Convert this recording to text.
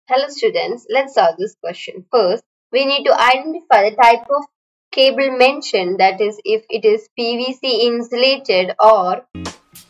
Hello students, let's solve this question. First, we need to identify the type of cable mentioned, that is if it is PVC insulated or